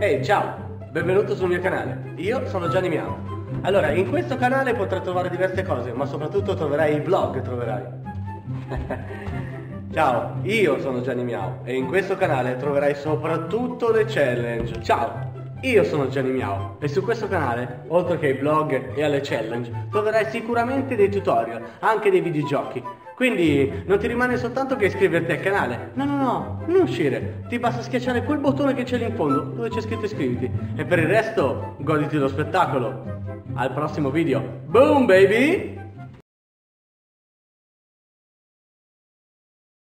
Ehi, ciao! Benvenuto sul mio canale. Io sono Gianni Miao. Allora, in questo canale potrai trovare diverse cose, ma soprattutto troverai i vlog, troverai. Ciao, io sono Gianni Miao e in questo canale troverai soprattutto le challenge. Ciao! Io sono Gianni Miao e su questo canale, oltre che ai vlog e alle challenge, troverai sicuramente dei tutorial, anche dei videogiochi. Quindi non ti rimane soltanto che iscriverti al canale. No, non uscire. Ti basta schiacciare quel bottone che c'è lì in fondo, dove c'è scritto iscriviti. E per il resto, goditi lo spettacolo. Al prossimo video. Boom baby!